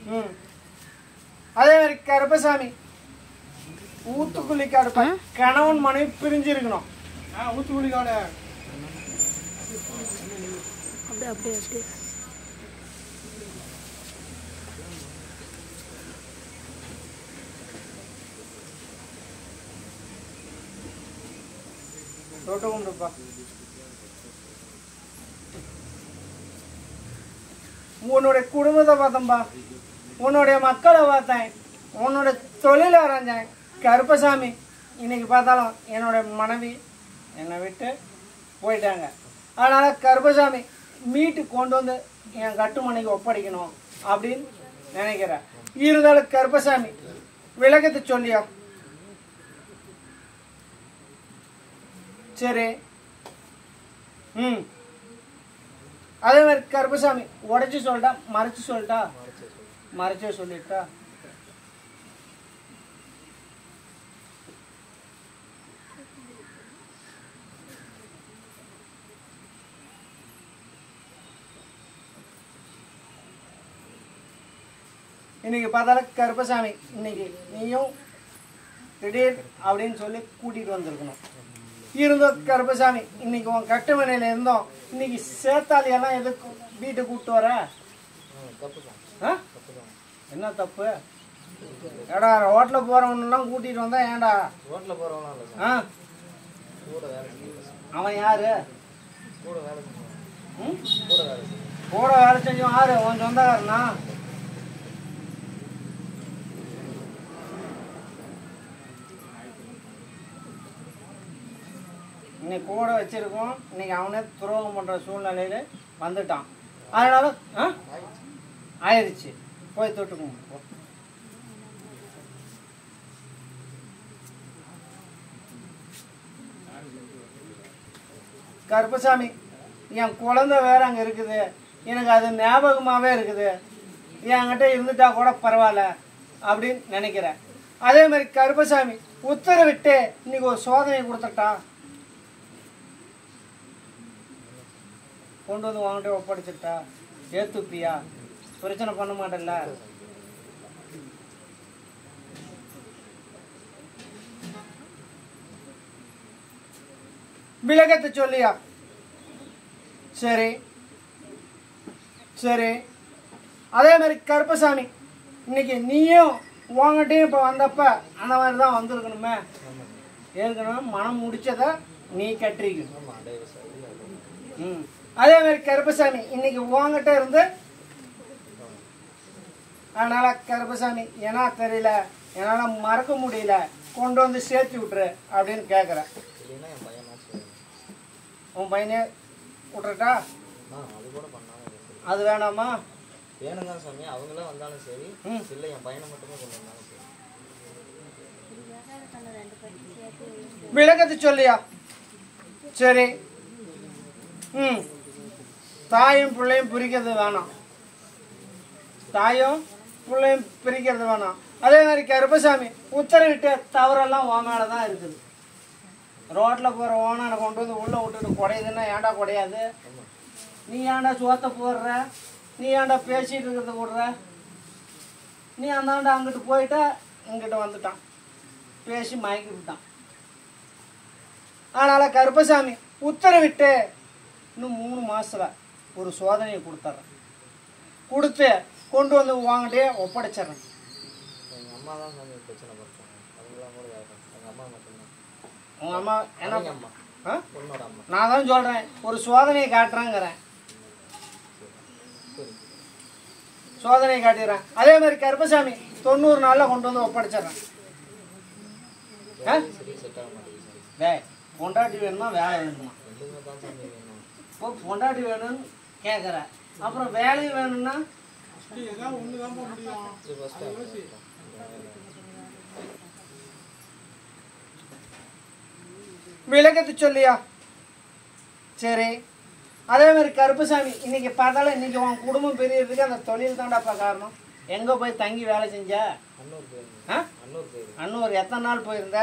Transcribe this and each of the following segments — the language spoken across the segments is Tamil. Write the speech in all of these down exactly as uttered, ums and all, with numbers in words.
ம் அதே மாதிரி கருப்பசாமி ஊத்துக்குழிக்காடு கணவன் மனைவி பிரிஞ்சு இருக்கணும். ஊத்துக்குழிக்காடு அப்படியே அப்படியே அப்படியே தொட்டு கும்பிடுப்பா. உன்னுடைய குடும்பத்தை பார்த்தம்பா, உன்னுடைய மக்களை பார்த்தேன், உன்னுடைய தொழிலை அரைஞ்சேன். கருப்பசாமி இன்னைக்கு பார்த்தாலும் என்னுடைய மனைவி என்னை விட்டு போயிட்டாங்க. அதனால் கருப்பசாமி மீட்டு கொண்டு வந்து என் கட்டுமனைக்கு ஒப்படைக்கணும் அப்படின்னு நினைக்கிறேன். இருந்தாலும் கருப்பசாமி விளக்கத்தை சொல்லியா? சரி. ம் அதே மாதிரி கருப்பசாமி உடைச்சு சொல்லிட்டா மறைச்சு சொல்லிட்டா? மறைச்சே சொல்லிட்டா. இன்னைக்கு பார்த்தாலும் கருப்பசாமி இன்னைக்கு நீயும் திடீர் அப்படின்னு சொல்லி கூட்டிட்டு வந்திருக்கணும். இருந்தோம் கருப்பசாமி இன்னைக்கு உன் கட்டுமனையில இருந்தோம். இன்னைக்கு சேத்தாலியெல்லாம் எதுக்கு வீட்டை கூப்பிட்டு வர? என்ன தப்பு? ஏடா ரோட்ல போறவனெல்லாம் கூட்டிட்டு வந்தா ஏன்டா? ரோட்ல போறவனா? அவன் யாரு? கூட வேலை கூட வேலை செஞ்சவன் யாரு? உன் சொந்தக்காரனா? இன்னைக்கு கூட வச்சிருக்கோம். இன்னைக்கு அவனே துரோகம் பண்ற சூழ்நிலையில வந்துட்டான். அதனால ஆயிடுச்சு. போய் தொட்டுக்கோங்க. கருப்பசாமி என் குழந்தை வேற அங்க இருக்குது, எனக்கு அது ஞாபகமாவே இருக்குது, என்கிட்ட இருந்துட்டா கூட பரவாயில்ல அப்படின்னு நினைக்கிறேன். அதே மாதிரி கருப்பசாமி உத்தரவிட்டு இன்னைக்கு ஒரு சோதனை கொடுத்துட்டா, கொண்டு வந்து வாங்கிட்டு ஒப்படைச்சிட்டா, ஏத்துப்பியா? பிரச்சனை பண்ண மாட்டேன்ல? விளக்கத்தை சொல்லியா? சரி சரி. அதே மாதிரி கருப்பசாமி இன்னைக்கு நீயும் உங்ககிட்டயும் இப்ப வந்தப்ப அந்த மாதிரி தான் வந்திருக்கணுமே. ஏற்கனவே மனம் முடிச்சத நீ கட்டிக்கணும். ம் அதே மாதிரி கருப்பசாமி இன்னைக்கு உங்ககிட்ட இருந்து, அதனால கருப்பசாமி ஏன்னா தெரியல, என்னால மறக்க முடியல, கொண்டு வந்து சேர்த்து விட்டுரு அப்படின்னு கேட்குறேன். உன் பையனே விட்டுறட்டா? அது வேணாமா? வேணும் தான் சாமி. அவங்களாம் வந்தாலும் சரி, இல்லை என் பையனை மட்டுமே கொண்டு வந்தாலும் சரி. விளக்கத்தை சொல்லியா? சரி. ம் தாயும் பிள்ளையும் பிரிக்கிறது வேணாம். தாயும் பிள்ளையும் பிரிக்கிறது வேணாம். அதே மாதிரி கருப்பசாமி உத்தரவிட்டு தவறெல்லாம் உன் மேலே தான் இருக்குது. ரோட்டில் போகிற ஓனானை கொண்டு வந்து உள்ளே விட்டுட்டு குடையுதுன்னா ஏன்டா குடையாது? நீ ஏன்டா சோத்த போடுற? நீ ஏன்டா பேசிகிட்டு இருக்கிறத விடுற? நீ அந்தாண்டா அங்கிட்டு போயிட்டா இங்கிட்ட வந்துட்டான், பேசி மயக்கி விட்டான். அதனால் கருப்பசாமி உத்தரவிட்டு இன்னும் மூணு மாதத்தில் ஒரு சோதனையை கொடுத்துட்றேன். கொடுத்து கொண்டு வந்து வாங்கிட்டே ஒப்படைச்சிட்றேன். எங்கள் அம்மா தான் சாமி பிரச்சனை பண்ணுறாங்க. அவங்களாம் கூட எங்கள் அம்மா மட்டும்தான். உங்கள் அம்மா என்ன? அம்மா ஆ பொண்ணோட அம்மா. நான் தான் சொல்கிறேன், ஒரு சோதனையை காட்டுறேங்கிறேன். சோதனையை காட்டிடுறேன். அதே மாதிரி கருப்பசாமி தொண்ணூறு நாளில் கொண்டு வந்து ஒப்படைச்சிட்றேன். வே பொண்டாட்டி வேணுமா வேலை வேணுமா? இப்போ பொண்டாட்டி வேணும்னு கேட்குற, அப்புறம் வேலையும் வேணும்னா விளக்கத்தை சொல்லியா? சரி. அதே மாதிரி கருப்பசாமி இன்னைக்கு பார்த்தாலும் இன்னைக்கு உன் குடும்பம் பெரியதுக்கு அந்த தொழில் தாண்டாப்பா காரணம். எங்கே போய் தங்கி வேலை செஞ்ச? ஆ அன்னூர். எத்தனை நாள் போயிருந்த?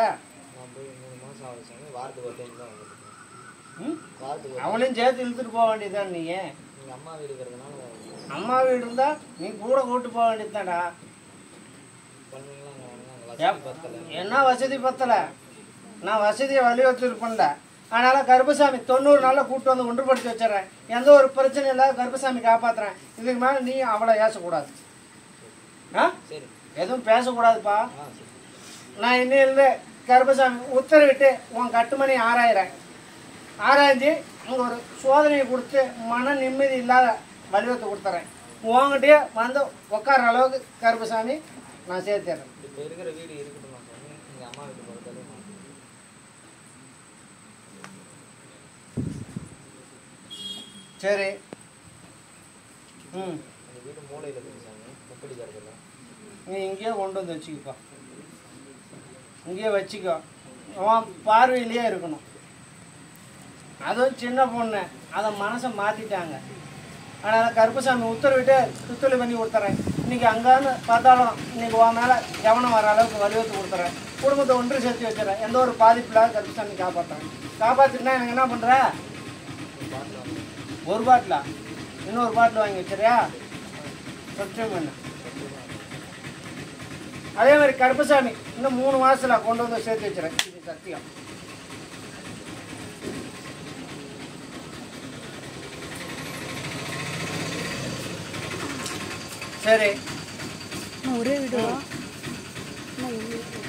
அவளையும் சேர்த்து இழுத்துட்டு போக வேண்டியதுதான். நீ அம்மா வீடு இருக்கிறதுனால அம்மா வீடு இருந்தால் நீ கூட கூட்டு போக வேண்டியதுதான்டா. பண்ணுவீங்களா அங்கே வசதி பத்தலை. என்ன வசதி பத்தலை? நான் வசதியை வலியுறுத்திருப்பேன்ல. அதனால் கருப்பசாமி தொண்ணூறு நாளில் கூப்பிட்டு வந்து ஒன்றுபடுத்தி வச்சிடறேன். எந்த ஒரு பிரச்சனையும் இல்லாத கருப்பசாமி காப்பாற்றுறேன். இதுக்கு மேலே நீ அவளை ஏசக்கூடாது. ஆ சரி, எதுவும் பேசக்கூடாதுப்பா. ஆ சரி. நான் இன்னிலிருந்து கருப்பசாமி உத்தரவிட்டு உன் கட்டுமணி ஆராயிறேன். ஆராய்ஞ்சி அங்கே ஒரு சோதனையை கொடுத்து மன நிம்மதி இல்லாத வலிவத்தை கொடுத்துட்றேன். உங்ககிட்டயே வந்து உட்கார அளவுக்கு கருப்பசாமி நான் சேர்த்துறேன். இப்போ இருக்கிற வீடு இருக்கட்டும் சாமி. எங்கள் அம்மா வீட்டு போகிறதாலே சரி. ம் அந்த வீடு மூளையில் இருக்குது சாமி. முப்படி கருதில்ல. நீ இங்கேயே கொண்டு வந்து வச்சுக்கப்பா. இங்கேயே வச்சுக்கோ. அவன் பார்வையிலேயே இருக்கணும். அதுவும் சின்ன பொண்ணு, அதை மனசை மாற்றிட்டாங்க. அதனால் கருப்பசாமி உத்தரவிட்டு சுத்தொழி பண்ணி கொடுத்துறேன். இன்றைக்கி அங்கேன்னு பார்த்தாலும் இன்றைக்கி உன் மேலே கவனம் வர அளவுக்கு வலியுறுத்தி கொடுத்துறேன். குடும்பத்தை ஒன்று சேர்த்து வச்சுறேன். எந்த ஒரு பாதிப்பு இல்லாத கருப்பசாமி காப்பாற்றுறேன். காப்பாற்றினா எனக்கு என்ன பண்ணுற? ஒரு பாட்டிலா? இன்னொரு பாட்டில் வாங்கி வச்சுறியா? சத்தியம் பண்ண. அதே மாதிரி கருப்பசாமி இன்னும் மூணு மாதத்தில் கொண்டு வந்து சேர்த்து வச்சுறேன். இது சத்தியம். சரி, ஒரே வீடு தான்.